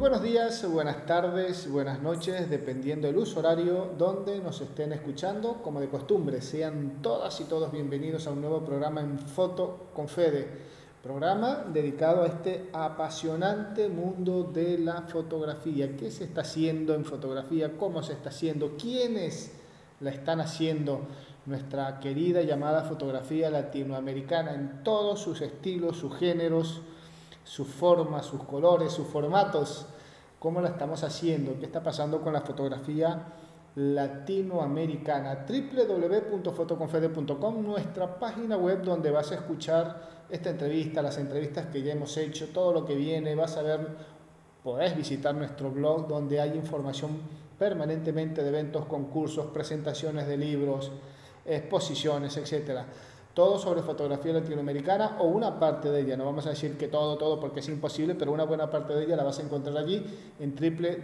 buenos días, buenas tardes, buenas noches, dependiendo del uso horario donde nos estén escuchando. Como de costumbre, sean todas y todos bienvenidos a un nuevo programa en Foto con Fede, programa dedicado a este apasionante mundo de la fotografía. ¿Qué se está haciendo en fotografía? ¿Cómo se está haciendo? ¿Quiénes la están haciendo? Nuestra querida llamada fotografía latinoamericana en todos sus estilos, sus géneros, sus formas, sus colores, sus formatos, cómo la estamos haciendo, qué está pasando con la fotografía latinoamericana. www.fotoconfede.com, nuestra página web donde vas a escuchar esta entrevista, las entrevistas que ya hemos hecho, todo lo que viene, vas a ver, podés visitar nuestro blog donde hay información permanentemente de eventos, concursos, presentaciones de libros, exposiciones, etcétera. Todo sobre fotografía latinoamericana o una parte de ella. No vamos a decir que todo porque es imposible, pero una buena parte de ella la vas a encontrar allí en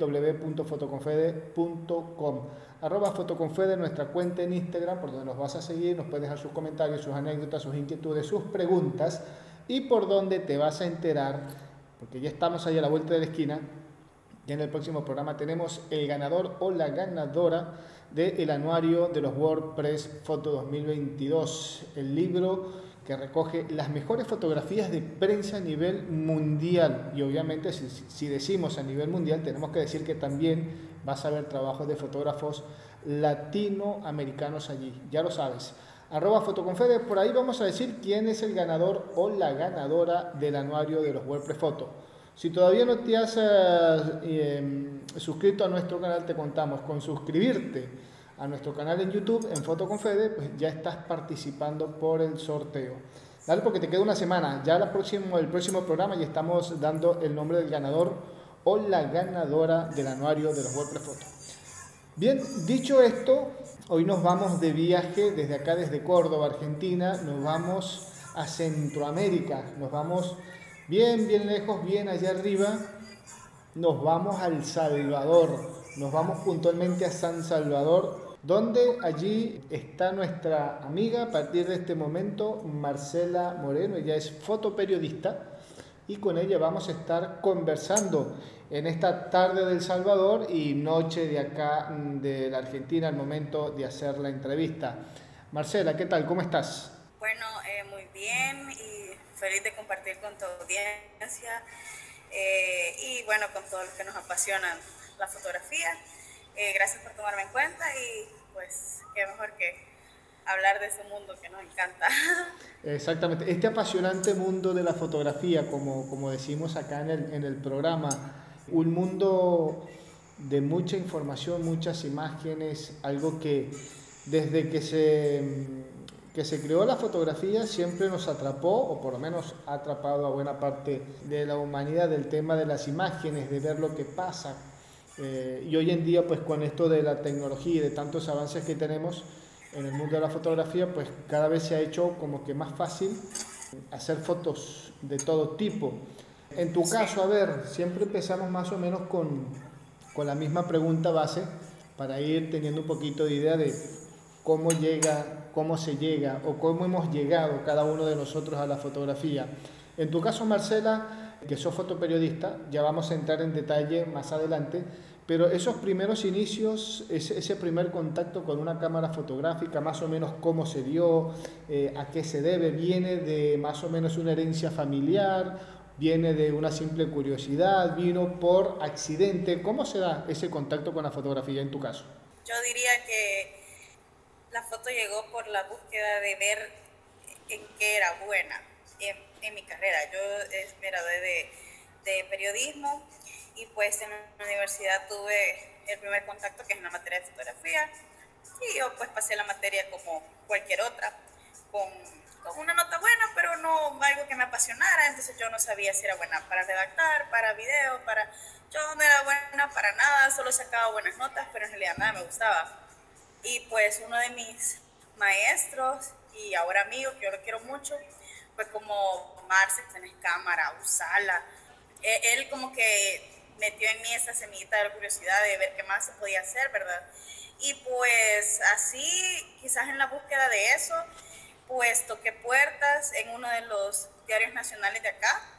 www.fotoconfede.com. @fotoconfede, nuestra cuenta en Instagram, por donde nos vas a seguir, nos puedes dejar sus comentarios, sus anécdotas, sus inquietudes, sus preguntas, y por donde te vas a enterar, porque ya estamos ahí a la vuelta de la esquina. Ya en el próximo programa tenemos el ganador o la ganadora del anuario de los WordPress Foto 2022, el libro que recoge las mejores fotografías de prensa a nivel mundial. Y obviamente si decimos a nivel mundial, tenemos que decir que también vas a ver trabajos de fotógrafos latinoamericanos allí, ya lo sabes. @fotoconfede, por ahí vamos a decir quién es el ganador o la ganadora del anuario de los WordPress Foto. Si todavía no te has suscrito a nuestro canal, te contamos con suscribirte a nuestro canal en YouTube, en Foto con Fede, pues ya estás participando por el sorteo. Dale, porque te queda una semana. Ya el próximo programa ya estamos dando el nombre del ganador o la ganadora del anuario de los WordPress Foto. Bien, dicho esto, hoy nos vamos de viaje desde acá, desde Córdoba, Argentina. Nos vamos a Centroamérica, nos vamos bien lejos, bien allá arriba, nos vamos a El Salvador, nos vamos puntualmente a San Salvador, donde allí está nuestra amiga a partir de este momento, Marcela Moreno. Ella es fotoperiodista y con ella vamos a estar conversando en esta tarde del Salvador y noche de acá de la Argentina al momento de hacer la entrevista. Marcela, ¿qué tal? ¿Cómo estás? Bueno, muy bien y feliz de compartir con tu audiencia y bueno, con todos los que nos apasionan la fotografía. Gracias por tomarme en cuenta y pues qué mejor que hablar de ese mundo que nos encanta. Exactamente, este apasionante mundo de la fotografía, como decimos acá en el programa, un mundo de mucha información, muchas imágenes, algo que desde que se creó la fotografía siempre nos atrapó, o por lo menos ha atrapado a buena parte de la humanidad, del tema de las imágenes, de ver lo que pasa. Y hoy en día, pues con esto de la tecnología y de tantos avances que tenemos en el mundo de la fotografía, pues cada vez se ha hecho como que más fácil hacer fotos de todo tipo. En tu caso, a ver, siempre empezamos más o menos con la misma pregunta base para ir teniendo un poquito de idea de cómo llega, cómo se llega o cómo hemos llegado cada uno de nosotros a la fotografía. En tu caso, Marcela, que sos fotoperiodista, ya vamos a entrar en detalle más adelante, pero esos primeros inicios, ese primer contacto con una cámara fotográfica, más o menos cómo se dio, a qué se debe, viene de más o menos una herencia familiar, viene de una simple curiosidad, vino por accidente. ¿Cómo se da ese contacto con la fotografía en tu caso? Yo diría que la foto llegó por la búsqueda de ver en qué era buena en mi carrera. Yo me gradué de periodismo y pues en la universidad tuve el primer contacto que es una materia de fotografía y yo pues pasé la materia como cualquier otra con, con una nota buena pero no algo que me apasionara, entonces yo no sabía si era buena para redactar, para video, yo no era buena para nada, solo sacaba buenas notas pero en realidad nada me gustaba. Y pues uno de mis maestros y ahora amigo, que yo lo quiero mucho, fue como Marce, tenés cámara, usala. Él como que metió en mí esa semillita de la curiosidad de ver qué más se podía hacer, ¿verdad? Y pues así, quizás en la búsqueda de eso, pues toqué puertas en uno de los diarios nacionales de acá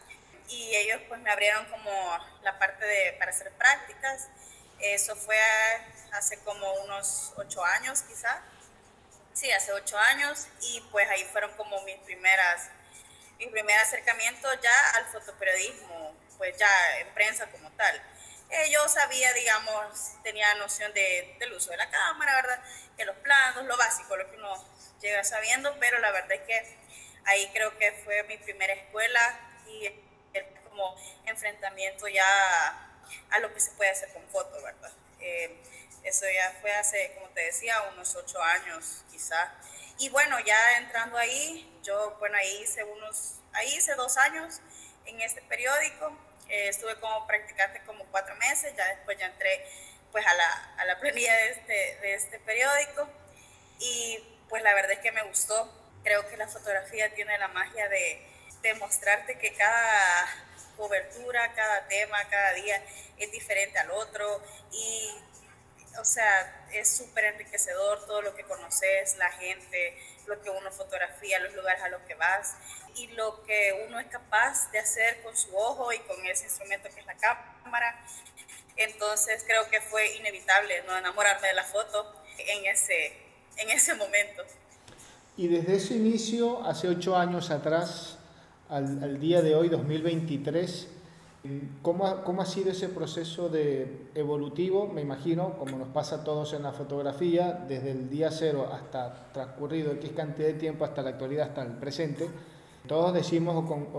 y ellos pues me abrieron como la parte para hacer prácticas. Eso fue hace como unos 8 años quizá. Sí, hace 8 años, y pues ahí fueron como mi primer acercamiento ya al fotoperiodismo, pues ya en prensa como tal. Yo sabía, digamos, tenía noción del uso de la cámara, ¿verdad? Que los planos, lo básico, lo que uno llega sabiendo, pero la verdad es que ahí creo que fue mi primera escuela y el como enfrentamiento ya a lo que se puede hacer con foto, ¿verdad? Eso ya fue hace, como te decía, unos 8 años quizá. Y bueno, ya entrando ahí, yo, bueno, ahí hice 2 años en este periódico. Estuve como practicante como 4 meses, ya después ya entré pues a la planilla de este periódico, y pues la verdad es que me gustó. Creo que la fotografía tiene la magia de mostrarte que cada cobertura, cada tema, cada día es diferente al otro, y o sea, es súper enriquecedor todo lo que conoces, la gente, lo que uno fotografía, los lugares a los que vas y lo que uno es capaz de hacer con su ojo y con ese instrumento que es la cámara. Entonces creo que fue inevitable no enamorarme de la foto en ese momento. Y desde ese inicio, hace 8 años atrás, al día de hoy, 2023, ¿cómo ha sido ese proceso de evolutivo? Me imagino, como nos pasa a todos en la fotografía, desde el día cero hasta transcurrido X cantidad de tiempo, hasta la actualidad, hasta el presente, todos decimos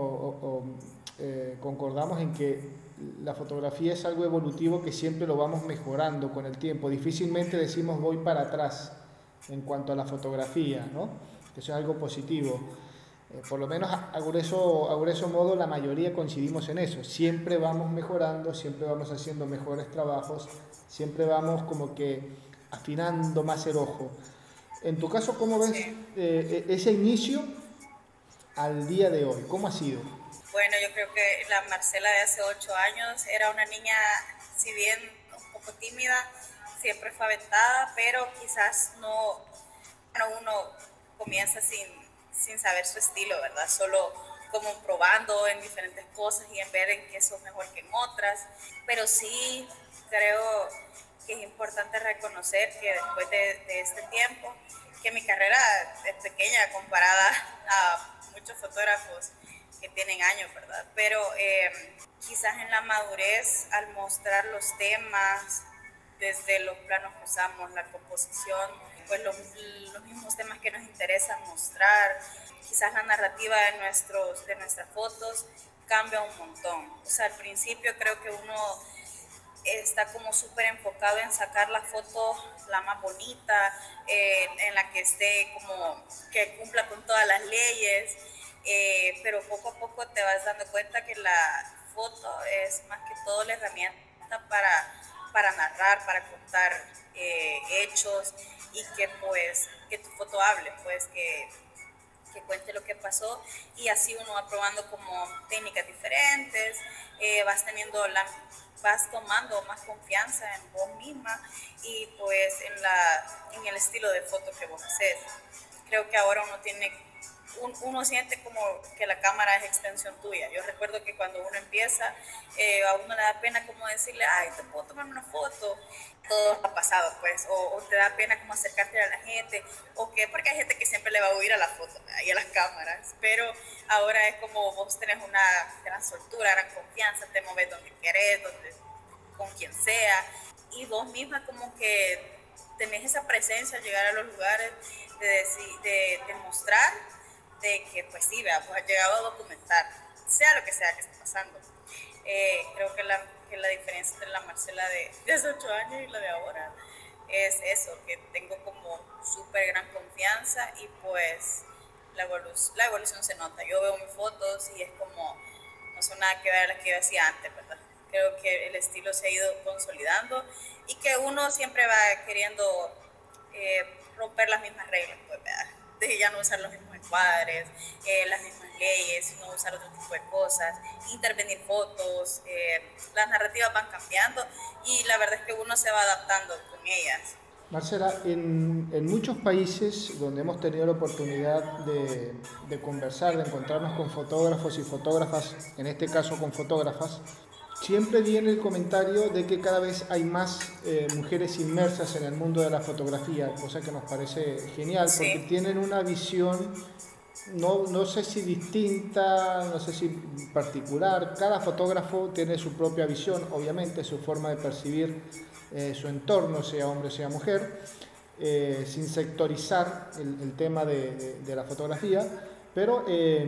concordamos en que la fotografía es algo evolutivo que siempre lo vamos mejorando con el tiempo. Difícilmente decimos voy para atrás en cuanto a la fotografía, ¿no? Eso es algo positivo. Por lo menos a grueso modo la mayoría coincidimos en eso. Siempre vamos mejorando, siempre vamos haciendo mejores trabajos, siempre vamos como que afinando más el ojo. En tu caso, ¿cómo ves ese inicio al día de hoy? ¿Cómo ha sido? Bueno, yo creo que la Marcela de hace 8 años era una niña, si bien un poco tímida, siempre fue aventada, pero quizás no, bueno, uno comienza sin saber su estilo, ¿verdad? Solo como probando en diferentes cosas y en ver en qué sos mejor que en otras, pero sí creo que es importante reconocer que después de este tiempo, que mi carrera es pequeña comparada a muchos fotógrafos que tienen años, ¿verdad? Pero quizás en la madurez, al mostrar los temas, desde los planos que usamos, la composición, pues los mismos temas que nos interesan mostrar, quizás la narrativa de nuestras fotos cambia un montón. O sea, al principio creo que uno está como súper enfocado en sacar la foto la más bonita, en la que esté como que cumpla con todas las leyes, pero poco a poco te vas dando cuenta que la foto es más que todo la herramienta para narrar, para contar hechos, y que pues que tu foto hable, pues que cuente lo que pasó, y así uno va probando como técnicas diferentes, vas tomando más confianza en vos misma y pues en el estilo de foto que vos haces. Creo que ahora uno siente como que la cámara es extensión tuya. Yo recuerdo que cuando uno empieza, a uno le da pena como decirle, ay, te puedo tomar una foto. Todo ha pasado, pues, o te da pena como acercarte a la gente, porque hay gente que siempre le va a huir a la foto y a las cámaras, pero ahora es como vos tenés una gran soltura, gran confianza, te moves donde querés, con quien sea, y vos misma como que tenés esa presencia al llegar a los lugares de mostrar de que pues sí, vea, pues has llegado a documentar, sea lo que sea que esté pasando. Creo que la diferencia entre la Marcela de hace 8 años y la de ahora es eso, que tengo como súper gran confianza, y pues la evolución se nota. Yo veo mis fotos y es como, no son nada que ver a las que yo hacía antes, ¿verdad? Creo que el estilo se ha ido consolidando y que uno siempre va queriendo romper las mismas reglas, pues, ¿verdad? De ya no usar los mismos encuadres, las mismas leyes, sino usar otro tipo de cosas, intervenir fotos, las narrativas van cambiando y la verdad es que uno se va adaptando con ellas. Marcela, en muchos países donde hemos tenido la oportunidad de conversar, de encontrarnos con fotógrafos y fotógrafas, en este caso con fotógrafas, siempre viene el comentario de que cada vez hay más mujeres inmersas en el mundo de la fotografía, cosa que nos parece genial porque Sí. tienen una visión, no sé si distinta, no sé si particular. Cada fotógrafo tiene su propia visión, obviamente, su forma de percibir su entorno, sea hombre o sea mujer, sin sectorizar el tema de la fotografía, pero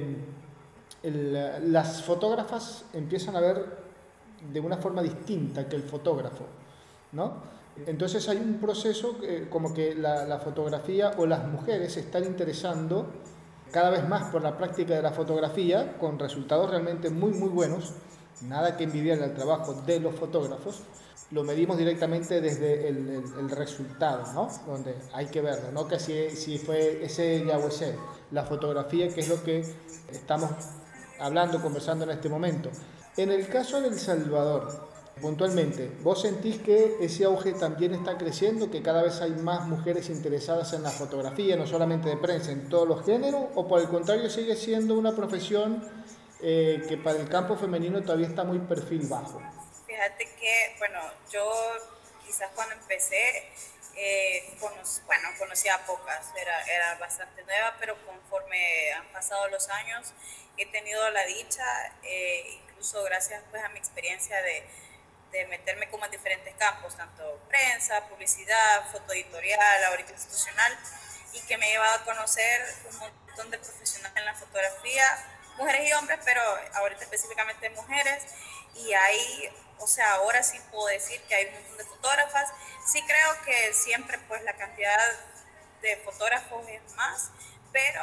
las fotógrafas empiezan a ver de una forma distinta que el fotógrafo, ¿no? Entonces hay un proceso como que la fotografía o las mujeres se están interesando cada vez más por la práctica de la fotografía con resultados realmente muy buenos, nada que envidiar al trabajo de los fotógrafos. Lo medimos directamente desde el resultado, ¿no? Donde hay que verlo, no que si fue ese ya o ese, la fotografía, que es lo que estamos hablando, conversando en este momento. En el caso de El Salvador, puntualmente, ¿vos sentís que ese auge también está creciendo, que cada vez hay más mujeres interesadas en la fotografía, no solamente de prensa, en todos los géneros, o por el contrario sigue siendo una profesión que para el campo femenino todavía está muy perfil bajo? Fíjate que, bueno, yo quizás cuando empecé, conocía pocas, era bastante nueva, pero conforme han pasado los años, he tenido la dicha, incluso gracias pues a mi experiencia de meterme como en diferentes campos, tanto prensa, publicidad, foto editorial, ahorita institucional, y que me ha llevado a conocer un montón de profesionales en la fotografía, mujeres y hombres, pero ahorita específicamente mujeres, y hay, o sea, ahora sí puedo decir que hay un montón de fotógrafas. Sí creo que siempre pues la cantidad de fotógrafos es más, pero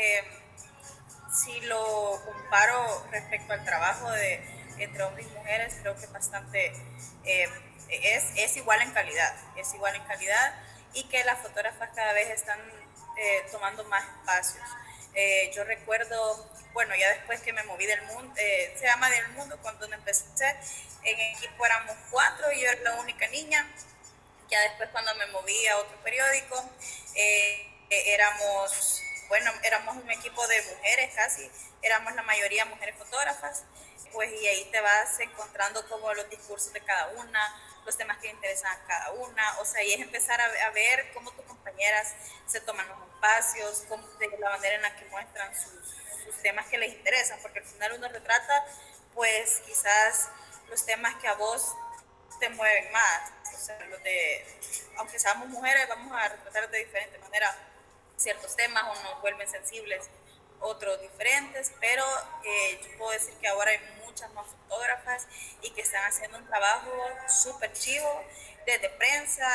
si lo comparo respecto al trabajo entre hombres y mujeres, creo que es bastante, es igual en calidad, es igual en calidad, y que las fotógrafas cada vez están tomando más espacios. Yo recuerdo, bueno, ya después que me moví del mundo, se llama del mundo, cuando empecé, en el equipo éramos 4 y yo era la única niña. Ya después cuando me moví a otro periódico, éramos un equipo de mujeres casi, éramos la mayoría mujeres fotógrafas, pues y ahí te vas encontrando como los discursos de cada una, los temas que interesan a cada una, o sea, y es empezar a ver cómo tus compañeras se toman los espacios, de la manera en la que muestran sus temas que les interesan, porque al final uno retrata, pues quizás los temas que a vos te mueven más, o sea, aunque seamos mujeres, vamos a retratar de diferente manera ciertos temas, o nos vuelven sensibles, otros diferentes, pero yo puedo decir que ahora hay muchas más fotógrafas y que están haciendo un trabajo súper chivo, desde prensa,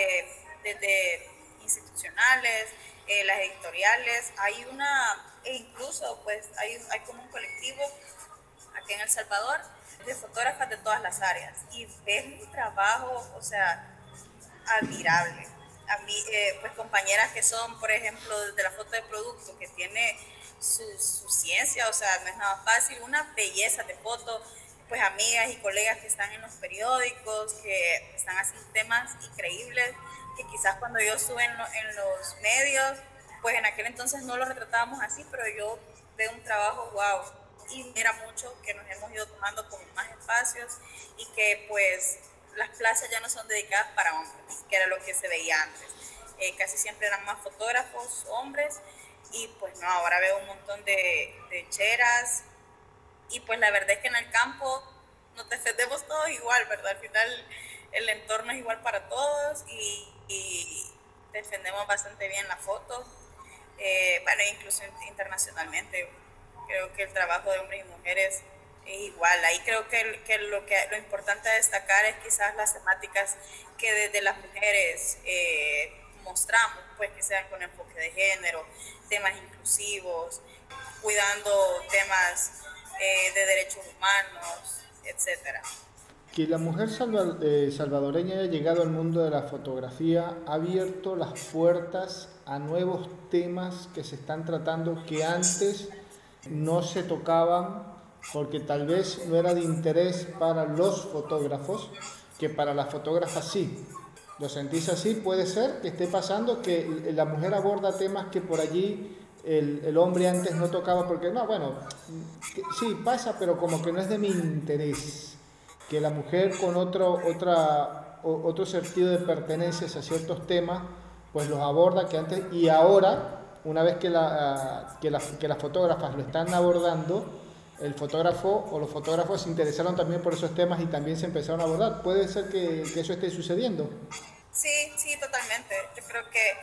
desde institucionales, las editoriales, e incluso pues hay como un colectivo aquí en El Salvador de fotógrafas de todas las áreas, y ves un trabajo, o sea, admirable. A mí, pues compañeras que son, por ejemplo, de la foto de producto, que tiene su ciencia, o sea, no es nada fácil, una belleza de foto, pues amigas y colegas que están en los periódicos, que están haciendo temas increíbles, que quizás cuando yo estuve en los medios, pues en aquel entonces no lo retratábamos así, pero yo veo un trabajo wow, y mira mucho que nos hemos ido tomando como más espacios, y que pues las plazas ya no son dedicadas para hombres, que era lo que se veía antes. Casi siempre eran más fotógrafos hombres, y pues no, ahora veo un montón de cheras, y pues la verdad es que en el campo nos defendemos todos igual, ¿verdad? Al final el entorno es igual para todos, y defendemos bastante bien la foto, bueno, incluso internacionalmente. Creo que el trabajo de hombres y mujeres es igual. Ahí creo que lo importante a destacar es quizás las temáticas que desde las mujeres mostramos, pues que sean con enfoque de género, temas inclusivos, cuidando temas de derechos humanos, etcétera. Que la mujer salvadoreña haya llegado al mundo de la fotografía ha abierto las puertas a nuevos temas que se están tratando que antes no se tocaban porque tal vez no era de interés para los fotógrafos, que para las fotógrafas sí. ¿Lo sentís así? ¿Puede ser que esté pasando que la mujer aborda temas que por allí el hombre antes no tocaba? Porque no, bueno, sí pasa, pero como que no es de mi interés. Que la mujer con otro sentido de pertenencia a ciertos temas, pues los aborda que antes y ahora, una vez que las fotógrafas lo están abordando, el fotógrafo o los fotógrafos se interesaron también por esos temas y también se empezaron a abordar. ¿Puede ser que eso esté sucediendo? Sí, sí, totalmente. Yo creo que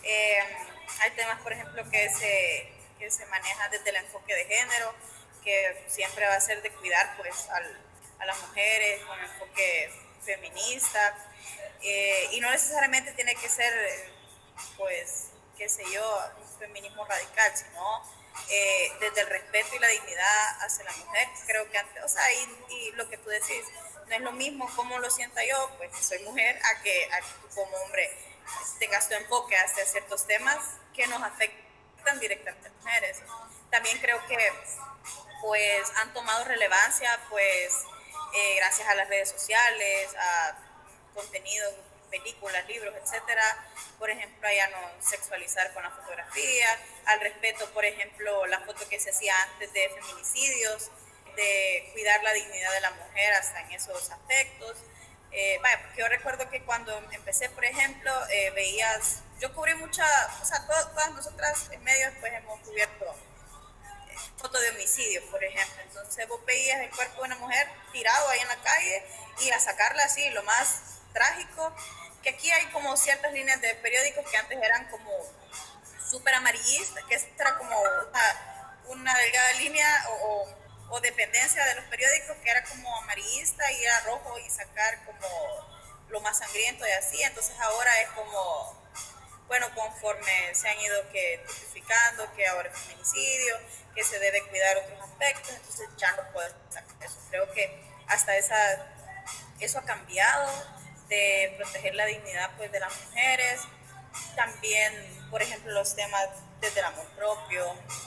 hay temas, por ejemplo, que se manejan desde el enfoque de género, que siempre va a ser de cuidar pues a las mujeres con enfoque feminista, y no necesariamente tiene que ser, pues, qué sé yo, un feminismo radical, sino desde el respeto y la dignidad hacia la mujer. Creo que antes, o sea, y lo que tú decís, no es lo mismo cómo lo sienta yo, pues que soy mujer, a que tú como hombre tengas tu enfoque hacia ciertos temas que nos afectan directamente a mujeres. También creo que pues han tomado relevancia pues gracias a las redes sociales, a contenido, películas, libros, etcétera. Por ejemplo, a ya no sexualizar con la fotografía, al respeto, por ejemplo, la foto que se hacía antes de feminicidios, de cuidar la dignidad de la mujer hasta en esos aspectos. Vaya, porque yo recuerdo que cuando empecé, por ejemplo, veías, yo cubrí mucha, o sea, todas nosotras en medios pues hemos cubierto fotos de homicidio, por ejemplo. Entonces vos veías el cuerpo de una mujer tirado ahí en la calle y a sacarla así, lo más trágico, que aquí hay como ciertas líneas de periódicos que antes eran como súper amarillistas, que era como una delgada línea o dependencia de los periódicos que era como amarillista y era rojo y sacar como lo más sangriento y así. Entonces ahora es como, bueno, conforme se han ido que tipificando que ahora es feminicidio, que se debe cuidar otros aspectos, entonces ya no puedes sacar eso. Creo que hasta eso ha cambiado, de proteger la dignidad pues de las mujeres. También, por ejemplo, los temas desde el amor propio,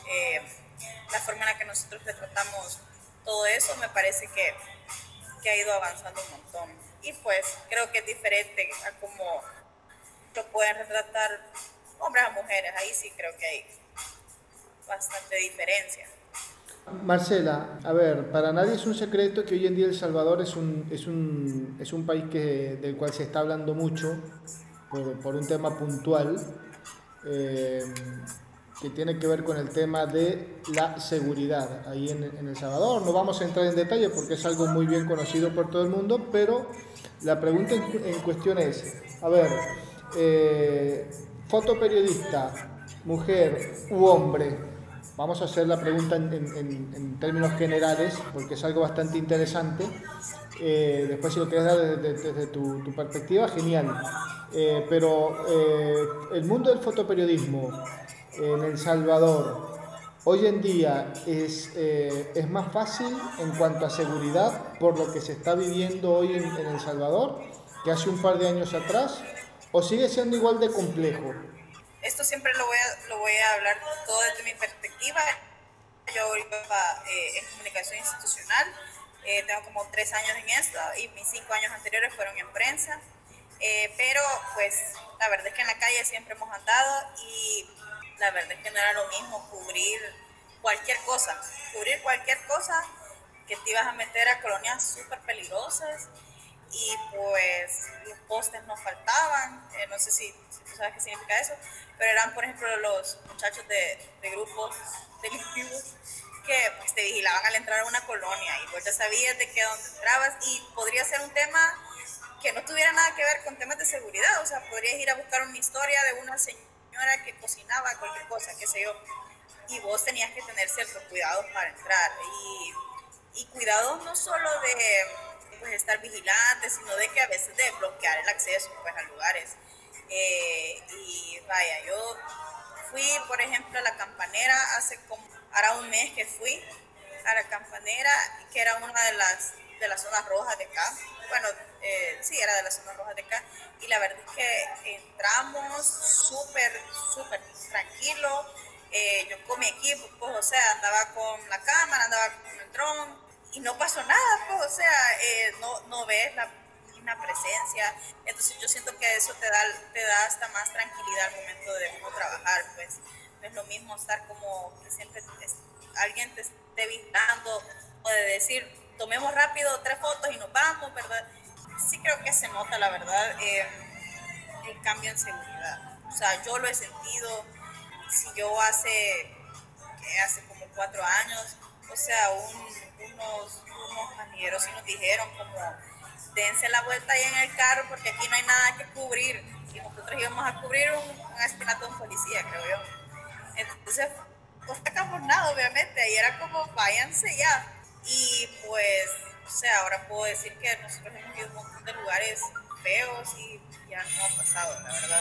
la forma en la que nosotros retratamos todo eso, me parece que ha ido avanzando un montón. Y pues creo que es diferente a cómo lo pueden retratar hombres a mujeres. Ahí sí creo que hay bastante diferencia. Marcela, a ver, para nadie es un secreto que hoy en día El Salvador es un país del cual se está hablando mucho por un tema puntual eh, que tiene que ver con el tema de la seguridad ahí en El Salvador. No vamos a entrar en detalle porque es algo muy bien conocido por todo el mundo, pero la pregunta en cuestión es, a ver, fotoperiodista, mujer u hombre, vamos a hacer la pregunta en términos generales, porque es algo bastante interesante. Después, si lo quieres dar desde tu perspectiva, genial. El mundo del fotoperiodismo en El Salvador, hoy en día es más fácil en cuanto a seguridad por lo que se está viviendo hoy en El Salvador que hace un par de años atrás, o sigue siendo igual de complejo. Esto siempre lo voy a hablar todo desde mi perspectiva. Yo ahorita en comunicación institucional, tengo como 3 años en esto y mis 5 años anteriores fueron en prensa. Pero pues la verdad es que en la calle siempre hemos andado y la verdad es que no era lo mismo cubrir cualquier cosa que te ibas a meter a colonias súper peligrosas y pues los postes nos faltaban, no sé si tú sabes qué significa eso, pero eran por ejemplo los muchachos de grupos delictivos que pues, te vigilaban al entrar a una colonia y vos ya sabías de qué dónde entrabas y podría ser un tema que no tuviera nada que ver con temas de seguridad, o sea, podrías ir a buscar una historia de una señora que cocinaba cualquier cosa, qué sé yo, y vos tenías que tener ciertos cuidados para entrar y cuidados no solo de pues, estar vigilantes, sino de que a veces de bloquear el acceso pues, a lugares. Y vaya, yo fui, por ejemplo, a la Campanera hará un mes que fui a la Campanera, que era una de las zonas rojas de acá. Bueno, sí, era de las zonas rojas de acá. Y la verdad es que entramos súper tranquilo. Yo con mi equipo, pues, o sea, andaba con la cámara, andaba con el dron y no pasó nada, pues, o sea, no ves una presencia. Entonces yo siento que eso te da hasta más tranquilidad al momento de uno trabajar, pues no es lo mismo estar como que siempre alguien te esté vigilando o de decir, tomemos rápido 3 fotos y nos vamos, ¿verdad? Sí creo que se nota, la verdad, el cambio en seguridad. O sea, yo lo he sentido. Si yo hace como 4 años, o sea, unos manilleros sí nos dijeron como, dense la vuelta ahí en el carro porque aquí no hay nada que cubrir. Y nosotros íbamos a cubrir un asesinato de un policía, creo yo. Entonces, no sacamos nada, obviamente, y era como, váyanse ya. Y pues, o sea, ahora puedo decir que nosotros hemos ido a un montón de lugares feos y ya no ha pasado, la verdad.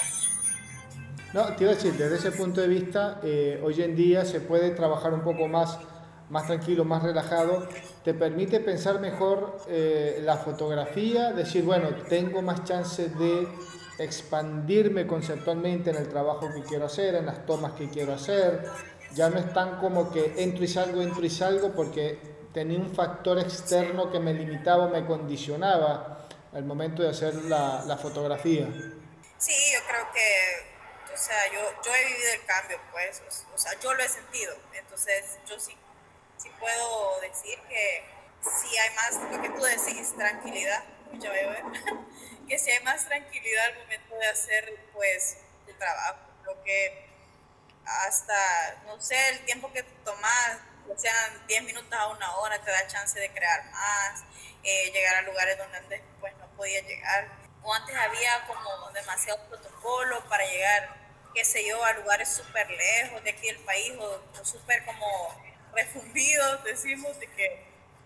No, te iba a decir, desde ese punto de vista, hoy en día se puede trabajar un poco más tranquilo, más relajado. Te permite pensar mejor la fotografía, decir, bueno, tengo más chances de expandirme conceptualmente en el trabajo que quiero hacer, en las tomas que quiero hacer. Ya no es tan como que entro y salgo, porque tenía un factor externo que me limitaba, me condicionaba al momento de hacer la fotografía. Sí, yo creo que, o sea, yo he vivido el cambio, pues, o sea, yo lo he sentido. Entonces, yo sí puedo decir que sí hay más, lo que tú decís, tranquilidad, ya voy a ver, que sí hay más tranquilidad al momento de hacer, pues, tu trabajo. Lo que hasta, no sé, el tiempo que tomas, o sean 10 minutos a 1 hora, te da chance de crear más, llegar a lugares donde antes pues no podía llegar. O antes había como demasiado protocolo para llegar, qué sé yo, a lugares súper lejos de aquí del país o súper como refundidos, decimos, de que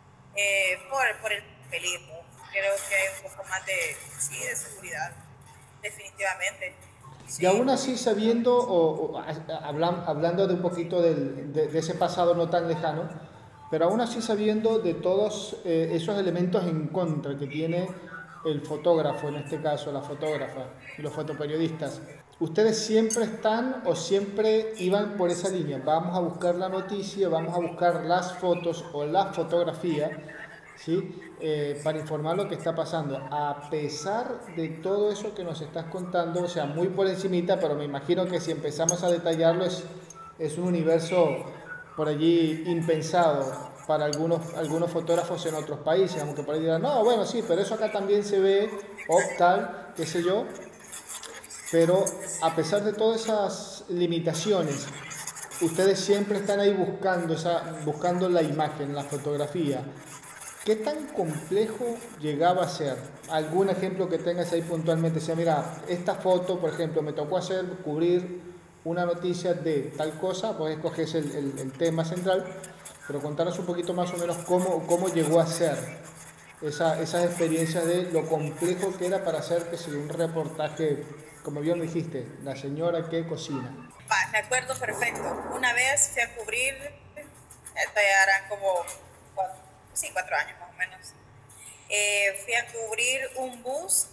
por el peligro. Creo que hay un poco más de, sí, de seguridad, definitivamente. Y Sí. aún así sabiendo, hablando de un poquito de ese pasado no tan lejano, pero aún así sabiendo de todos esos elementos en contra que tiene el fotógrafo, en este caso la fotógrafa y los fotoperiodistas, ¿ustedes siempre están o siempre iban por esa línea? Vamos a buscar la noticia, vamos a buscar las fotos o la fotografía, ¿sí? Para informar lo que está pasando, a pesar de todo eso que nos estás contando, o sea, muy por encimita, pero me imagino que si empezamos a detallarlo es un universo por allí impensado para algunos fotógrafos en otros países, aunque por ahí dirán, no, bueno, sí, pero eso acá también se ve, o tal, qué sé yo, pero a pesar de todas esas limitaciones, ustedes siempre están ahí buscando la imagen, la fotografía. ¿Qué tan complejo llegaba a ser? ¿Algún ejemplo que tengas ahí puntualmente? O sea, mira, esta foto, por ejemplo, me tocó cubrir una noticia de tal cosa, pues escoges el tema central, pero contanos un poquito más o menos cómo llegó a ser esas experiencias de lo complejo que era para hacer que un reportaje, como bien dijiste, la señora que cocina. Me acuerdo perfecto. Una vez fui a cubrir, esto ya eran como 4 años más o menos. Fui a cubrir un bus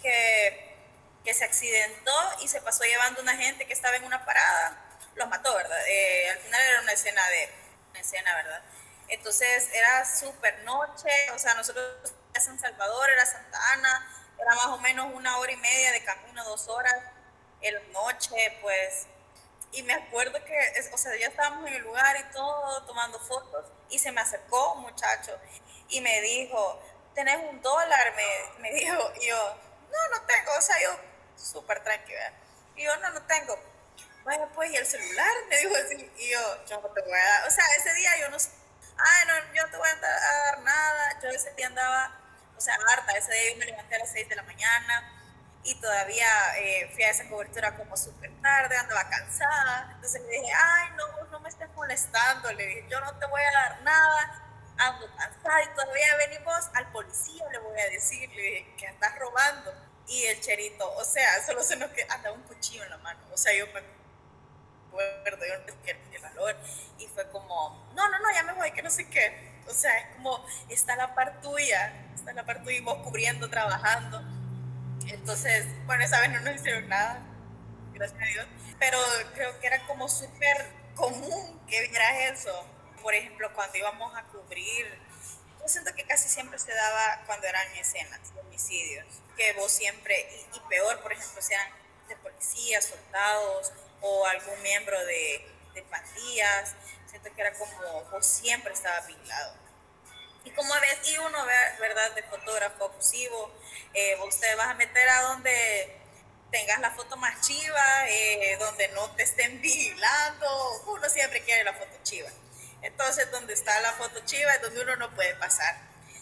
que se accidentó y se pasó llevando una gente que estaba en una parada. Los mató, ¿verdad? Al final era una escena, ¿verdad? Entonces era súper noche, o sea, nosotros a San Salvador, era Santa Ana, era más o menos 1 hora y media de camino, 2 horas, en la noche, pues. Y me acuerdo que, o sea, ya estábamos en el lugar y todo, tomando fotos, y se me acercó un muchacho y me dijo, ¿tenés $1? Me dijo, y yo, no tengo, o sea, yo súper tranquila. Y yo, no tengo. Bueno, pues, ¿y el celular? Me dijo así, y yo no te voy a dar, o sea, ese día yo no, ay, no, yo no te voy a dar nada. Yo ese día andaba, o sea, harta, ese día yo me levanté a las 6 de la mañana y todavía fui a esa cobertura como súper tarde, andaba cansada. Entonces le dije, ay, no me estés molestando. Le dije, yo no te voy a dar nada, ando cansada y todavía venimos al policía, le voy a decir. Le dije, que andas robando. Y el cherito, o sea, solo se nos queda, andaba un cuchillo en la mano. O sea, yo me acuerdo, yo no tenía el valor. Y fue como, ya me voy, que no sé qué. O sea, es como, está la par tuya y vos cubriendo, trabajando. Entonces, bueno, esa vez no nos hicieron nada, gracias a Dios, pero creo que era como súper común que vieras eso. Por ejemplo, cuando íbamos a cubrir yo siento que casi siempre se daba cuando eran escenas de homicidios, que vos siempre, y peor, por ejemplo, sean de policías, soldados o algún miembro de pandillas, siento que era como vos siempre estabas vigilado. Y como ves, y uno ve, ¿verdad?, de fotógrafo abusivo, vos te vas a meter a donde tengas la foto más chiva, donde no te estén vigilando, uno siempre quiere la foto chiva. Entonces, donde está la foto chiva es donde uno no puede pasar.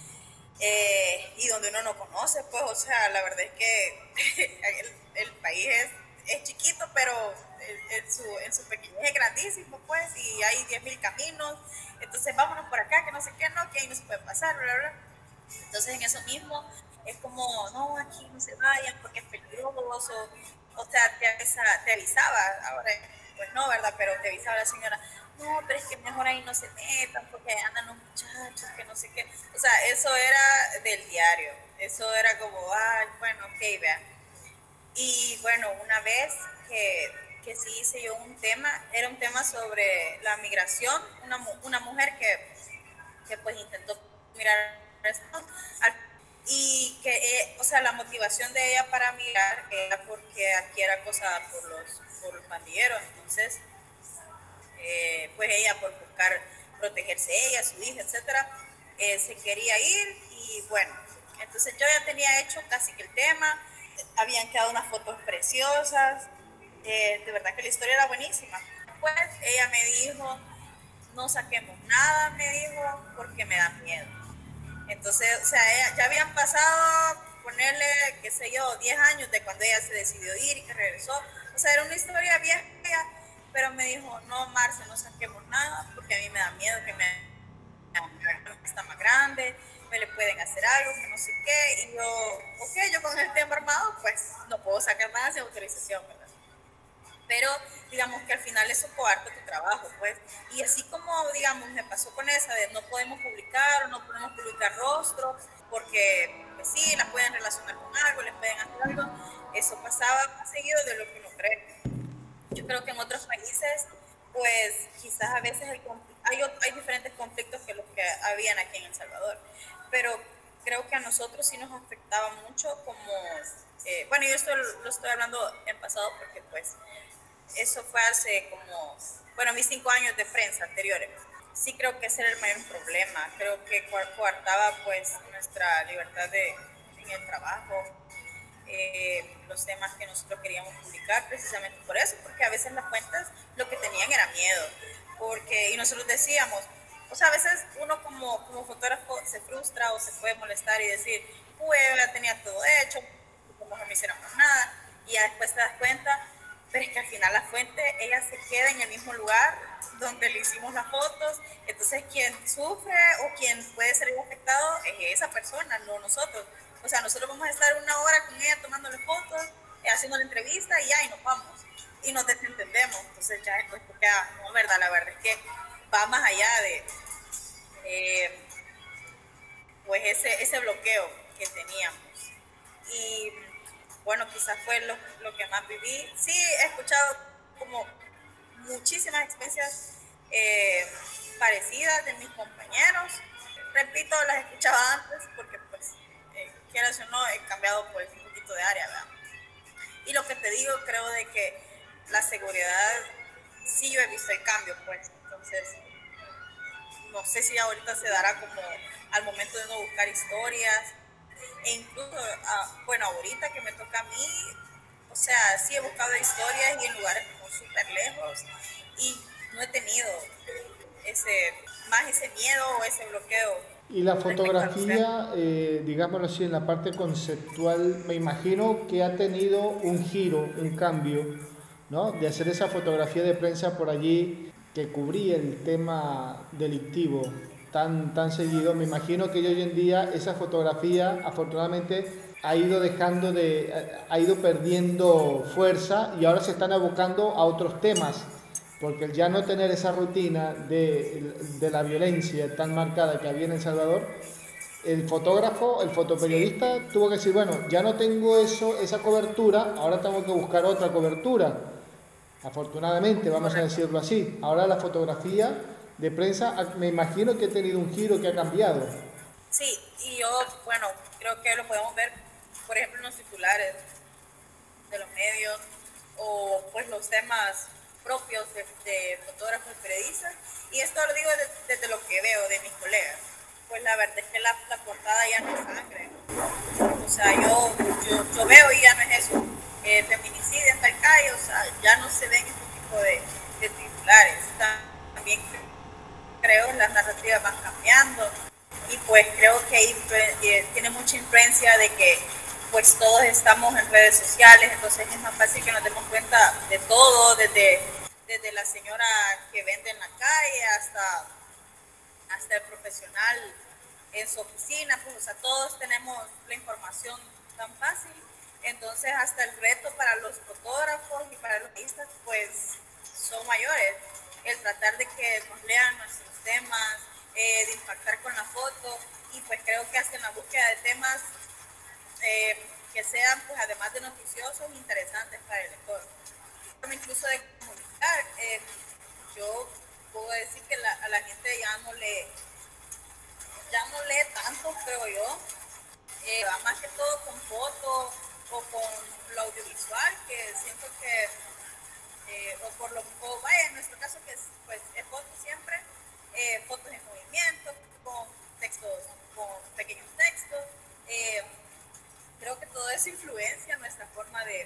Y donde uno no conoce, pues, o sea, la verdad es que el país es chiquito, pero en su pequeñez es grandísimo, pues, y hay 10.000 caminos, entonces vámonos por acá, que no sé qué, no, que ahí no se puede pasar, bla, bla, bla. Entonces en eso mismo es como, no, aquí no se vayan porque es peligroso, o sea, te avisaba, ahora pues no, ¿verdad? Pero te avisaba la señora, no, pero es que mejor ahí no se metan porque ahí andan los muchachos, que no sé qué. O sea, eso era del diario, eso era como, ay, bueno, ok, vean. Y bueno, una vez que sí hice yo un tema, era un tema sobre la migración, una mujer que pues intentó mirar esto, y que, o sea, la motivación de ella para migrar era porque aquí era acosada por los pandilleros, entonces, pues ella por buscar protegerse ella, su hija, etcétera, se quería ir y bueno, entonces yo ya tenía hecho casi que el tema, habían quedado unas fotos preciosas, de verdad que la historia era buenísima. Pues ella me dijo, no saquemos nada, me dijo, porque me da miedo. Entonces, o sea, ya habían pasado, ponerle, qué sé yo, 10 años de cuando ella se decidió ir y que regresó. O sea, era una historia vieja, pero me dijo, no, Marce, no saquemos nada, porque a mí me da miedo que me está más grande, me le pueden hacer algo, que no sé qué. Y yo, ok, yo con el tema armado, pues no puedo sacar nada sin autorización, ¿verdad? Pero digamos que al final eso coarta tu trabajo, pues. Y así como, digamos, me pasó con esa de no podemos publicar o no podemos publicar rostros, porque pues sí, las pueden relacionar con algo, les pueden hacer algo, eso pasaba más seguido de lo que uno cree. Yo creo que en otros países, pues quizás a veces hay diferentes conflictos que los que habían aquí en El Salvador, pero creo que a nosotros sí nos afectaba mucho como, bueno, yo esto lo estoy hablando en pasado porque pues eso fue hace como, bueno, mis 5 años de prensa anteriores. Sí creo que ese era el mayor problema. Creo que coartaba pues nuestra libertad en el trabajo, los temas que nosotros queríamos publicar precisamente por eso, porque a veces las cuentas lo que tenían era miedo. Y nosotros decíamos, o sea, a veces uno como fotógrafo se frustra o se puede molestar y decir, pues ya tenía todo hecho, como no hiciéramos nada, y ya después te das cuenta, pero es que al final la fuente, ella se queda en el mismo lugar donde le hicimos las fotos, entonces quien sufre o quien puede ser afectado es esa persona, no nosotros. O sea, nosotros vamos a estar 1 hora con ella tomándole fotos, haciendo la entrevista y ya, y nos vamos. Y nos desentendemos. Entonces ya después queda, no, verdad, la verdad es que va más allá de pues ese bloqueo que teníamos. Y bueno, quizás fue lo que más viví. Sí, he escuchado como muchísimas experiencias parecidas de mis compañeros. Repito, las escuchaba antes porque pues quieras o no, he cambiado pues un poquito de área, ¿verdad? Y lo que te digo, creo de que la seguridad, sí yo he visto el cambio, pues, entonces, no sé si ahorita se dará como al momento de no buscar historias, e incluso, bueno, ahorita que me toca a mí, o sea, sí he buscado historias y en lugares como súper lejos, y no he tenido ese miedo o ese bloqueo. Y la fotografía, digámoslo así, en la parte conceptual, me imagino que ha tenido un giro, un cambio, ¿no? De hacer esa fotografía de prensa por allí que cubría el tema delictivo tan seguido. Me imagino que hoy en día esa fotografía, afortunadamente, ha ido perdiendo fuerza y ahora se están abocando a otros temas porque el ya no tener esa rutina de la violencia tan marcada que había en El Salvador, el fotógrafo, el Sí, fotoperiodista tuvo que decir, bueno, ya no tengo esa cobertura, ahora tengo que buscar otra cobertura. Afortunadamente, vamos a correcto. decirlo así. Ahora la fotografía de prensa, me imagino que ha tenido un giro que ha cambiado. Sí, y yo, bueno, creo que lo podemos ver, por ejemplo, en los titulares de los medios o pues los temas propios de fotógrafos y periodistas. Y esto lo digo desde lo que veo de mis colegas. Pues la verdad es que la portada ya no es sangre. O sea, yo veo y ya no es eso. Feminicidio en tal calle, o sea, ya no se ven este tipo de titulares. También creo que las narrativas van cambiando y pues creo que ahí tiene mucha influencia de que pues todos estamos en redes sociales, entonces es más fácil que nos demos cuenta de todo, desde la señora que vende en la calle hasta el profesional en su oficina, pues o sea, todos tenemos la información tan fácil, entonces hasta el reto para los fotógrafos y para los artistas pues son mayores, el tratar de que nos lean nuestros temas, de impactar con la foto y pues creo que hasta en la búsqueda de temas que sean pues además de noticiosos interesantes para el lector, incluso de comunicar, yo puedo decir que a la gente ya no lee tanto, creo yo, va más que todo con fotos o con lo audiovisual, que siento que, o vaya, en nuestro caso que es, pues, es foto siempre, fotos en movimiento, con textos, con pequeños textos, eh, creo que todo eso influencia nuestra forma de,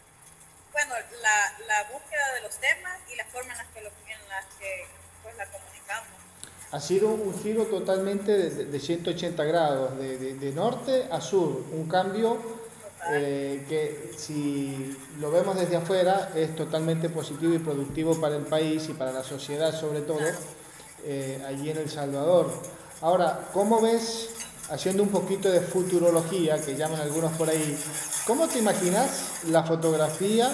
bueno, la búsqueda de los temas y la forma en las que pues la comunicamos. Ha sido un giro totalmente de 180 grados, de norte a sur, un cambio Total. que si lo vemos desde afuera es totalmente positivo y productivo para el país y para la sociedad sobre todo, allí en El Salvador. Ahora, ¿cómo ves, haciendo un poquito de futurología, que llaman algunos por ahí, cómo te imaginas la fotografía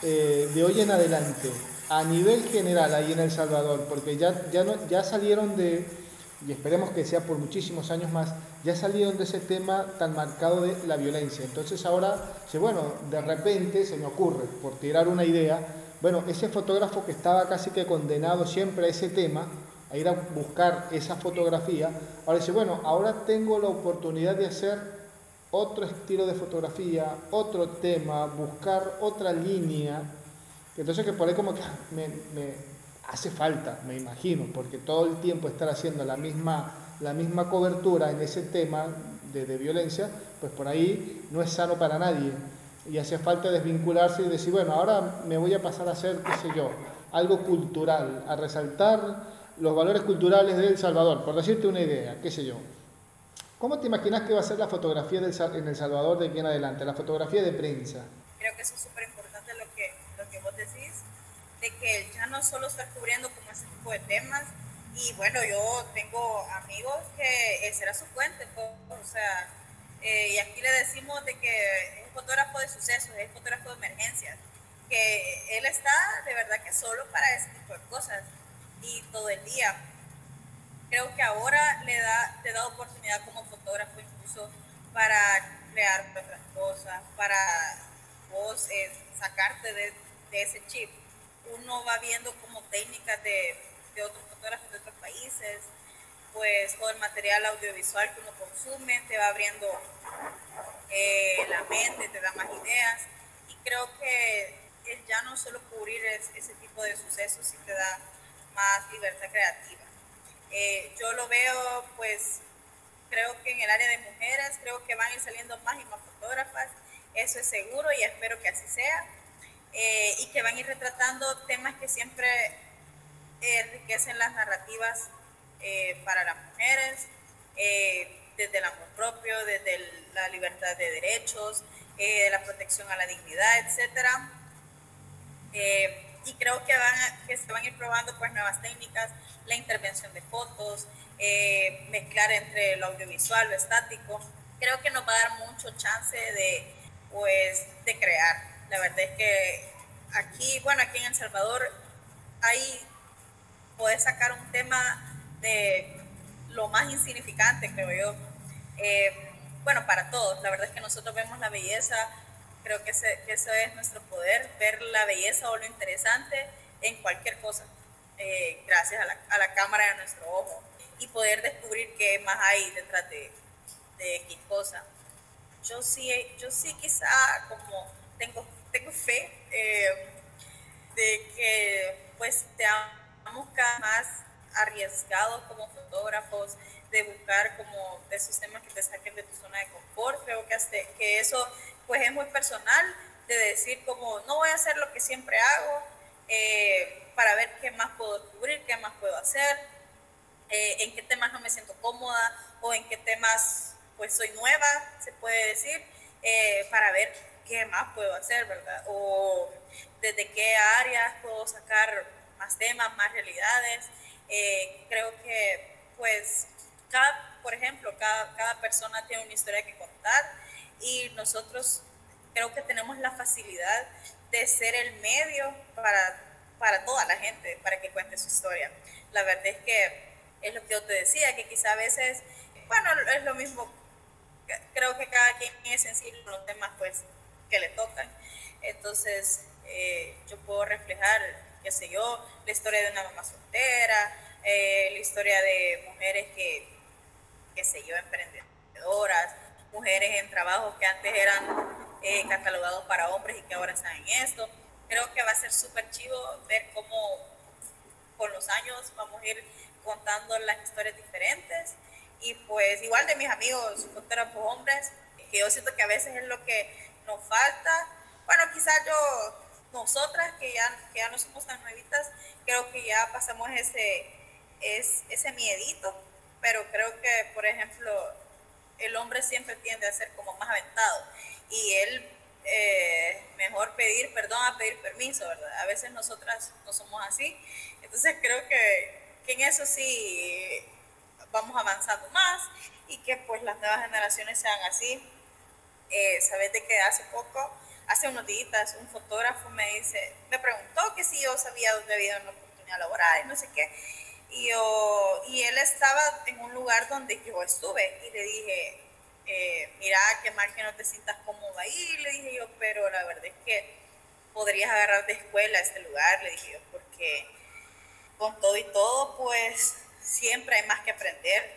de hoy en adelante, a nivel general ahí en El Salvador? Porque ya salieron de, y esperemos que sea por muchísimos años más, ya salieron de ese tema tan marcado de la violencia. Entonces ahora, bueno, de repente se me ocurre, por tirar una idea, bueno, ese fotógrafo que estaba casi que condenado siempre a ese tema, a ir a buscar esa fotografía, ahora dice, bueno, ahora tengo la oportunidad de hacer otro estilo de fotografía, otro tema, buscar otra línea. Entonces que por ahí como que me hace falta, me imagino, porque todo el tiempo estar haciendo la misma cobertura en ese tema de violencia, pues por ahí no es sano para nadie. Y hace falta desvincularse y decir, bueno, ahora me voy a pasar a hacer, qué sé yo, algo cultural, a resaltar los valores culturales de El Salvador, por decirte una idea, qué sé yo. ¿Cómo te imaginas que va a ser la fotografía en El Salvador de aquí en adelante, la fotografía de prensa? Creo que eso es súper importante lo que vos decís, de que ya no solo estar cubriendo como ese tipo de temas, y bueno, yo tengo amigos que esa era su fuente, pues, o sea, y aquí le decimos de que es fotógrafo de sucesos, es fotógrafo de emergencias, que él está de verdad que solo para ese tipo de cosas, y todo el día. Creo que ahora te da oportunidad como fotógrafo incluso para crear otras cosas, para vos sacarte de ese chip. Uno va viendo como técnicas de otros fotógrafos de otros países, pues todo el material audiovisual que uno consume te va abriendo la mente, te da más ideas y creo que ya no solo cubrir ese tipo de sucesos, sí te da más libertad creativa. Yo lo veo, pues, creo que en el área de mujeres, creo que van a ir saliendo más y más fotógrafas, eso es seguro y espero que así sea, y que van a ir retratando temas que siempre enriquecen las narrativas para las mujeres, desde el amor propio, desde la libertad de derechos, la protección a la dignidad, etcétera. Y creo que se van a ir probando pues nuevas técnicas, la intervención de fotos, mezclar entre lo audiovisual, lo estático. Creo que nos va a dar mucho chance de crear. La verdad es que aquí en El Salvador, ahí podés sacar un tema de lo más insignificante, creo yo. Bueno, para todos. La verdad es que nosotros vemos la belleza, creo que eso es nuestro poder, ver la belleza o lo interesante en cualquier cosa, gracias a la cámara de nuestro ojo y poder descubrir qué más hay detrás de X cosa. Yo sí quizá como tengo fe de que pues seamos cada más arriesgados como fotógrafos, de buscar como de esos temas que te saquen de tu zona de confort. Creo que eso pues es muy personal, de decir como no voy a hacer lo que siempre hago, para ver qué más puedo cubrir, qué más puedo hacer, en qué temas no me siento cómoda o en qué temas pues soy nueva, se puede decir, para ver qué más puedo hacer, ¿verdad? O desde qué áreas puedo sacar más temas, más realidades. Creo que pues por ejemplo, cada persona tiene una historia que contar y nosotros creo que tenemos la facilidad de ser el medio para toda la gente, para que cuente su historia. La verdad es que es lo que yo te decía, que quizá a veces, bueno, es lo mismo, creo que cada quien es sensible con los temas pues que le tocan. Entonces, yo puedo reflejar, qué sé yo, la historia de una mamá soltera, la historia de mujeres que, qué sé yo, emprendedoras, mujeres en trabajos que antes eran catalogados para hombres y que ahora están en esto. Creo que va a ser súper chivo ver cómo con los años vamos a ir contando las historias diferentes. Y pues igual de mis amigos fotógrafos hombres, que yo siento que a veces es lo que nos falta. Bueno, quizás nosotras que ya no somos tan nuevitas, creo que ya pasamos ese miedito, pero creo que, por ejemplo, el hombre siempre tiende a ser como más aventado y él mejor pedir perdón a pedir permiso, ¿verdad? A veces nosotras no somos así, entonces creo que en eso sí vamos avanzando más y que pues las nuevas generaciones sean así. Sabes de que hace unos días, un fotógrafo me preguntó que si yo sabía dónde había una oportunidad laboral y no sé qué. Y él estaba en un lugar donde yo estuve y le dije, mira, qué mal que no te sientas cómodo ahí, le dije yo, pero la verdad es que podrías agarrar de escuela este lugar, le dije yo, porque con todo y todo, pues siempre hay más que aprender.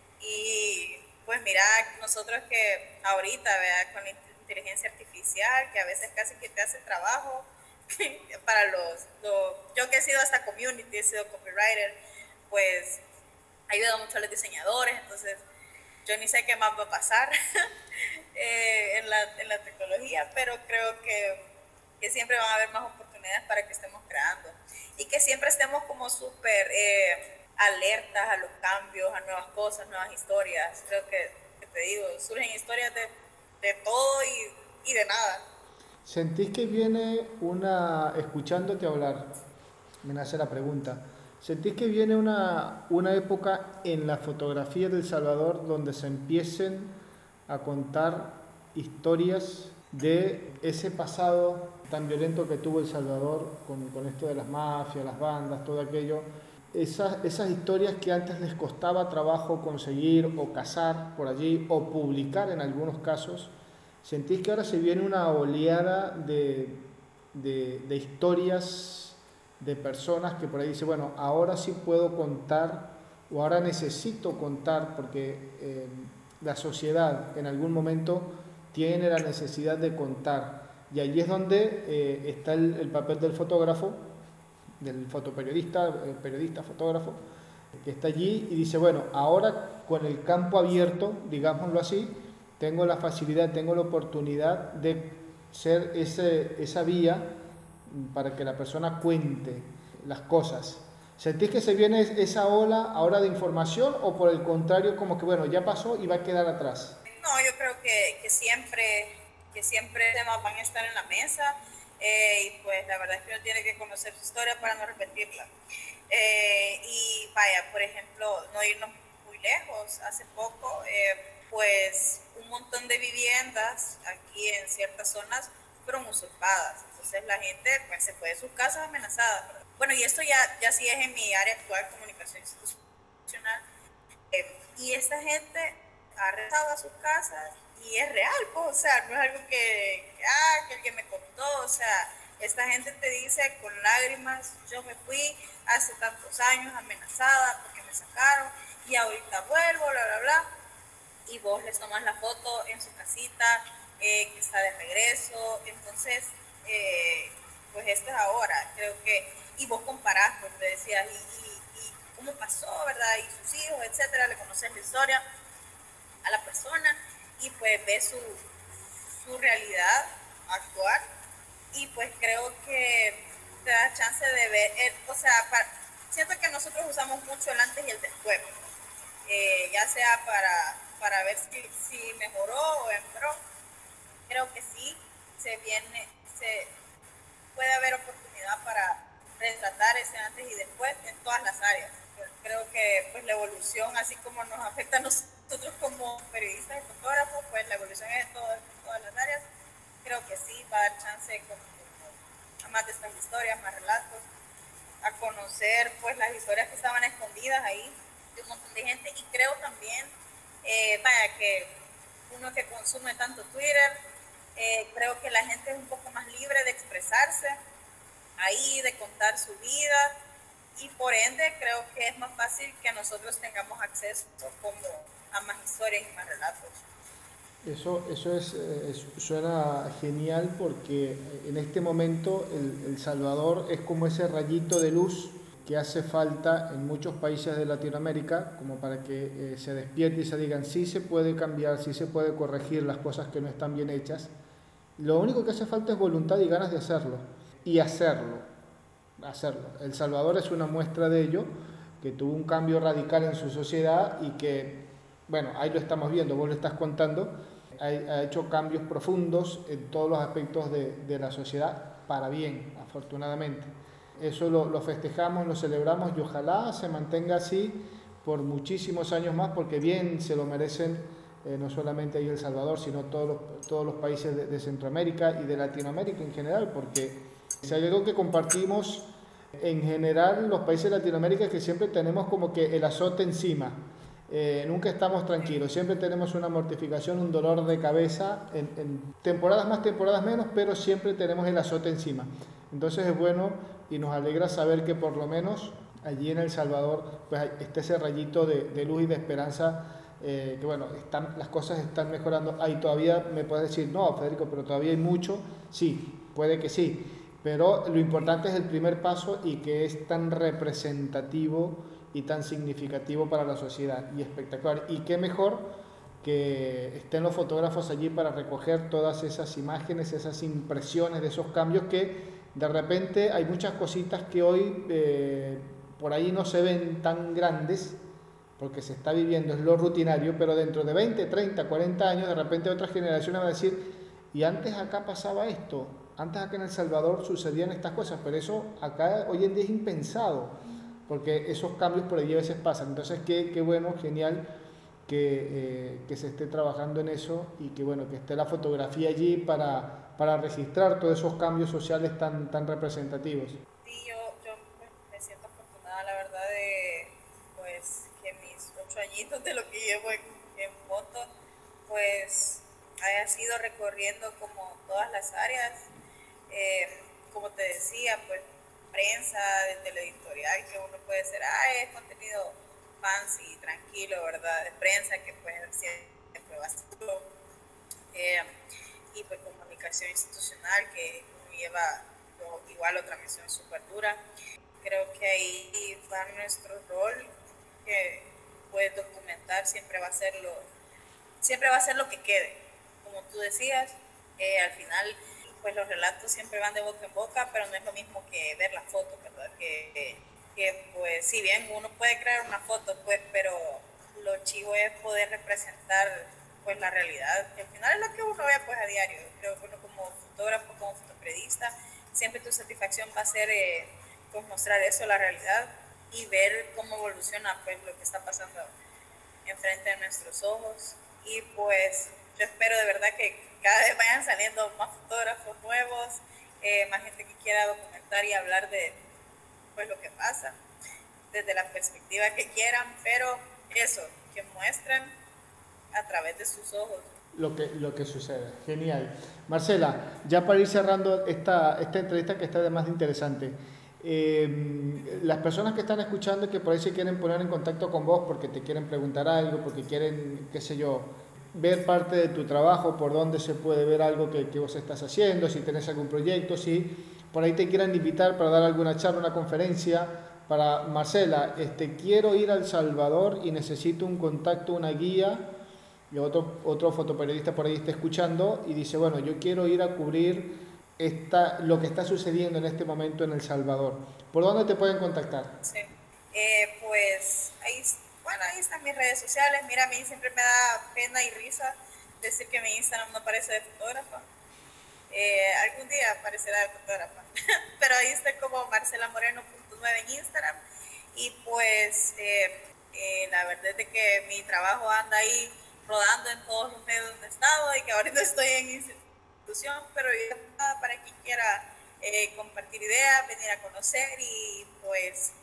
Y pues mira, nosotros que ahorita, ¿verdad? Con la inteligencia artificial, que a veces casi que te hace trabajo para yo que he sido hasta community, he sido copywriter, pues ayuda mucho a los diseñadores, entonces yo ni sé qué más va a pasar en la tecnología, pero creo que siempre van a haber más oportunidades para que estemos creando y que siempre estemos como súper alertas a los cambios, a nuevas cosas, nuevas historias. Creo que te digo, surgen historias de todo y de nada. ¿Sentís que viene escuchándote hablar, me nace la pregunta, ¿sentís que viene una época en la fotografía de El Salvador donde se empiecen a contar historias de ese pasado tan violento que tuvo El Salvador con esto de las mafias, las bandas, todo aquello? Esas historias que antes les costaba trabajo conseguir o cazar por allí o publicar en algunos casos, ¿sentís que ahora se viene una oleada de historias de personas que por ahí dicen, bueno, ahora sí puedo contar o ahora necesito contar porque la sociedad en algún momento tiene la necesidad de contar? Y allí es donde está el papel del fotógrafo, del fotoperiodista, periodista, fotógrafo, que está allí y dice, bueno, ahora con el campo abierto, digámoslo así, tengo la facilidad, tengo la oportunidad de ser esa vía para que la persona cuente las cosas. ¿Sentís que se viene esa ola ahora de información o por el contrario como que bueno, ya pasó y va a quedar atrás? No, yo creo que siempre temas van a estar en la mesa, y pues la verdad es que uno tiene que conocer su historia para no repetirla. Y vaya, por ejemplo, no irnos muy lejos, hace poco, pues un montón de viviendas aquí en ciertas zonas fueron usurpadas. Entonces la gente pues, se fue de sus casas amenazadas. Bueno, y esto ya sí es en mi área actual, comunicación institucional. Y esta gente ha regresado a sus casas y es real, pues, o sea, no es algo que alguien me contó, o sea, esta gente te dice con lágrimas, yo me fui hace tantos años amenazada porque me sacaron y ahorita vuelvo, bla, bla, bla. Y vos les tomás la foto en su casita, que está de regreso, entonces, pues esto es ahora, creo que, y vos comparás, pues te decías, y cómo pasó, ¿verdad? Y sus hijos, etcétera, le conoces la historia a la persona y pues ves su realidad actual y pues creo que te da chance de ver, o sea, siento que nosotros usamos mucho el antes y el después, ya sea para ver si mejoró o empeoró. Creo que sí, se puede haber oportunidad para retratar ese antes y después en todas las áreas. Creo que pues la evolución, así como nos afecta a nosotros como periodistas y fotógrafos, pues la evolución es en todas las áreas. Creo que sí va a dar chance a más de estas historias, más relatos, a conocer pues las historias que estaban escondidas ahí de un montón de gente. Y creo también, vaya, que uno que consume tanto Twitter, creo que la gente es un poco más libre de expresarse ahí, de contar su vida, y por ende creo que es más fácil que nosotros tengamos acceso como a más historias y más relatos. Suena genial porque en este momento El Salvador es como ese rayito de luz que hace falta en muchos países de Latinoamérica, como para que se despierte y se digan sí se puede cambiar, sí se puede corregir las cosas que no están bien hechas. Lo único que hace falta es voluntad y ganas de hacerlo. Y hacerlo. El Salvador es una muestra de ello, que tuvo un cambio radical en su sociedad y que, bueno, ahí lo estamos viendo, vos lo estás contando, ha hecho cambios profundos en todos los aspectos de la sociedad para bien, afortunadamente. Eso lo festejamos, lo celebramos y ojalá se mantenga así por muchísimos años más, porque bien se lo merecen no solamente ahí El Salvador, sino todos los países de Centroamérica y de Latinoamérica en general, porque si hay algo que compartimos en general los países de Latinoamérica es que siempre tenemos como que el azote encima. Nunca estamos tranquilos, siempre tenemos una mortificación, un dolor de cabeza, en temporadas más, temporadas menos, pero siempre tenemos el azote encima. Entonces es bueno y nos alegra saber que por lo menos allí en El Salvador pues está ese rayito de luz y de esperanza, que bueno, las cosas están mejorando. Ahí todavía me puedes decir, no, Federico, pero todavía hay mucho. Sí, puede que sí, pero lo importante es el primer paso y que es tan representativo y tan significativo para la sociedad y espectacular. Y qué mejor que estén los fotógrafos allí para recoger todas esas imágenes, esas impresiones de esos cambios que de repente hay muchas cositas que hoy por ahí no se ven tan grandes porque se está viviendo, es lo rutinario, pero dentro de 20, 30, 40 años de repente otras generaciones van a decir, y antes acá pasaba esto, antes acá en El Salvador sucedían estas cosas, pero eso acá hoy en día es impensado, porque esos cambios por allí a veces pasan. Entonces qué bueno, genial que se esté trabajando en eso y que bueno, que esté la fotografía allí para registrar todos esos cambios sociales tan representativos. Sí, yo pues, me siento afortunada, la verdad, de pues que mis 8 añitos de lo que llevo en moto, pues haya sido recorriendo como todas las áreas, como te decía, pues prensa, desde el editorial, que uno puede decir, es contenido fancy, tranquilo, ¿verdad? De prensa, que pues siempre va a ser, y pues comunicación institucional, que uno lleva igual otra misión súper dura. Creo que ahí va nuestro rol, que pues documentar siempre va a ser lo que quede. Como tú decías, al final pues los relatos siempre van de boca en boca, pero no es lo mismo que ver la foto, ¿verdad? Que pues si bien uno puede crear una foto, pues, pero lo chivo es poder representar pues la realidad, que al final es lo que uno ve pues a diario. Creo que uno como fotógrafo, como fotoperiodista, siempre tu satisfacción va a ser pues mostrar eso, la realidad, y ver cómo evoluciona pues lo que está pasando enfrente de nuestros ojos. Y pues yo espero de verdad que cada vez vayan saliendo más fotógrafos nuevos, más gente que quiera documentar y hablar de pues lo que pasa desde la perspectiva que quieran, pero eso, que muestren a través de sus ojos Lo que sucede. Genial. Marcela, ya para ir cerrando esta entrevista que está además de interesante, las personas que están escuchando que por ahí se quieren poner en contacto con vos porque te quieren preguntar algo, porque quieren, qué sé yo, ver parte de tu trabajo, por dónde se puede ver algo que vos estás haciendo, si tenés algún proyecto, si por ahí te quieran invitar para dar alguna charla, una conferencia, para Marcela, quiero ir a El Salvador y necesito un contacto, una guía, y otro fotoperiodista por ahí está escuchando y dice, bueno, yo quiero ir a cubrir lo que está sucediendo en este momento en El Salvador. ¿Por dónde te pueden contactar? Sí. Pues ahí, bueno, ahí están mis redes sociales. Mira, a mí siempre me da pena y risa decir que mi Instagram no parece de fotógrafa. Algún día aparecerá de fotógrafa. Pero ahí está como marcelamoreno.9 en Instagram. Y pues la verdad es de que mi trabajo anda ahí rodando en todos los medios donde he estado y que ahorita estoy en institución, pero nada, para quien quiera compartir ideas, venir a conocer y pues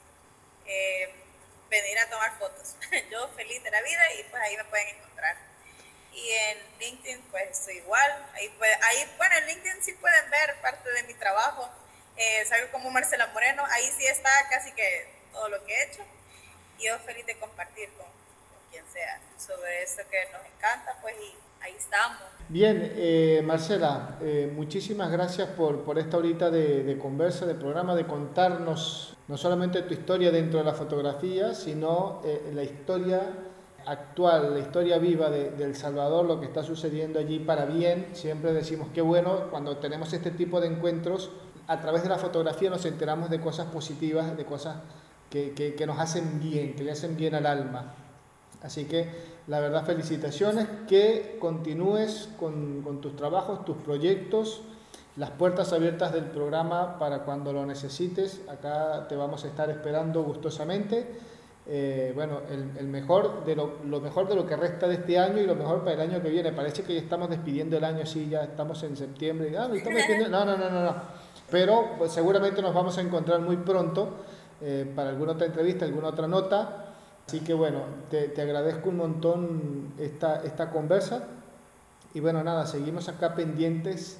venir a tomar fotos. Yo feliz de la vida y pues ahí me pueden encontrar. Y en LinkedIn pues estoy igual. Bueno, en LinkedIn sí pueden ver parte de mi trabajo. Salgo como Marcela Moreno, ahí sí está casi que todo lo que he hecho. Y yo feliz de compartir con quien sea sobre esto que nos encanta, pues y ahí estamos. Bien, Marcela, muchísimas gracias por esta horita de conversa, de programa, de contarnos no solamente tu historia dentro de la fotografía, sino la historia actual, la historia viva de El Salvador, lo que está sucediendo allí para bien. Siempre decimos qué bueno cuando tenemos este tipo de encuentros, a través de la fotografía nos enteramos de cosas positivas, de cosas que nos hacen bien, que le hacen bien al alma. Así que la verdad felicitaciones, que continúes con tus trabajos, tus proyectos, las puertas abiertas del programa para cuando lo necesites. Acá te vamos a estar esperando gustosamente. Bueno, lo mejor de lo que resta de este año y lo mejor para el año que viene. Parece que ya estamos despidiendo el año, sí, ya estamos en septiembre. No. Pero pues, seguramente nos vamos a encontrar muy pronto para alguna otra entrevista, alguna otra nota. Así que bueno, te agradezco un montón esta conversa. Y bueno, nada, seguimos acá pendientes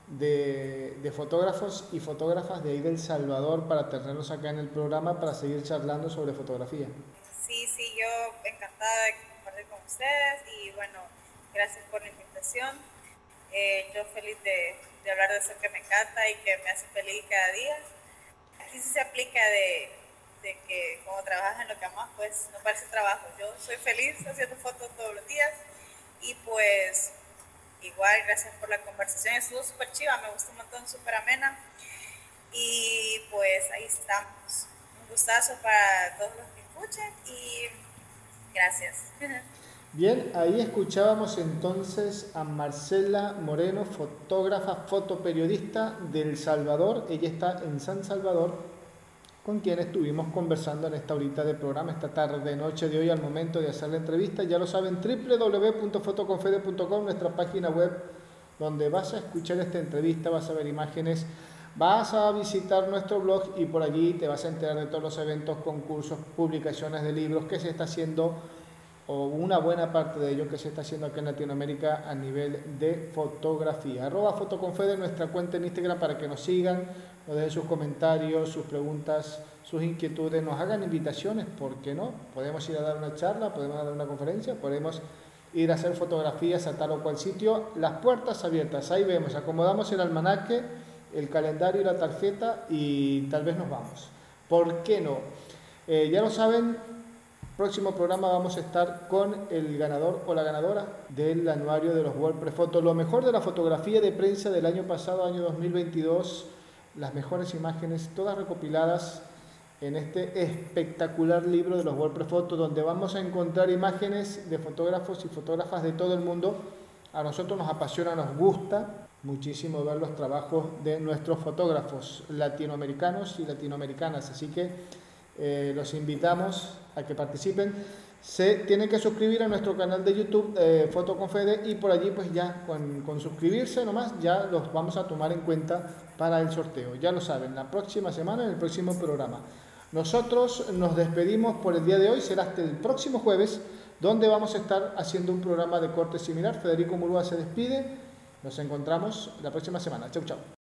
de fotógrafos y fotógrafas de ahí del Salvador para tenerlos acá en el programa para seguir charlando sobre fotografía. Sí, yo encantada de compartir con ustedes y bueno, gracias por la invitación. Yo feliz de hablar de eso que me encanta y que me hace feliz cada día. Aquí sí se aplica de que como trabajas en lo que amas, pues no parece trabajo. Yo soy feliz haciendo fotos todos los días y pues igual gracias por la conversación, estuvo súper chiva, me gustó un montón, súper amena y pues ahí estamos. Un gustazo para todos los que escuchen y gracias. Bien, ahí escuchábamos entonces a Marcela Moreno, fotógrafa, fotoperiodista del Salvador. Ella está en San Salvador, con quien estuvimos conversando en esta horita de programa, esta tarde, noche de hoy, al momento de hacer la entrevista. Ya lo saben, www.fotoconfede.com, nuestra página web, donde vas a escuchar esta entrevista, vas a ver imágenes, vas a visitar nuestro blog y por allí te vas a enterar de todos los eventos, concursos, publicaciones de libros que se está haciendo, o una buena parte de ello que se está haciendo aquí en Latinoamérica a nivel de fotografía. @fotoconfede, nuestra cuenta en Instagram, para que nos sigan, nos dejen sus comentarios, sus preguntas, sus inquietudes, nos hagan invitaciones, ¿por qué no? Podemos ir a dar una charla, podemos dar una conferencia, podemos ir a hacer fotografías a tal o cual sitio. Las puertas abiertas, ahí vemos, acomodamos el almanaque, el calendario y la tarjeta y tal vez nos vamos. ¿Por qué no? Ya lo saben, próximo programa vamos a estar con el ganador o la ganadora del anuario de los WordPress Photo, lo mejor de la fotografía de prensa del año pasado, año 2022, las mejores imágenes, todas recopiladas en este espectacular libro de los WordPress Photo, donde vamos a encontrar imágenes de fotógrafos y fotógrafas de todo el mundo. A nosotros nos apasiona, nos gusta muchísimo ver los trabajos de nuestros fotógrafos latinoamericanos y latinoamericanas, así que los invitamos a que participen. Se tienen que suscribir a nuestro canal de YouTube, Fotoconfede, y por allí pues ya con suscribirse nomás ya los vamos a tomar en cuenta para el sorteo. Ya lo saben, la próxima semana en el próximo programa. Nosotros nos despedimos por el día de hoy, será hasta el próximo jueves, donde vamos a estar haciendo un programa de corte similar. Federico Murúa se despide, nos encontramos la próxima semana. Chau, chau.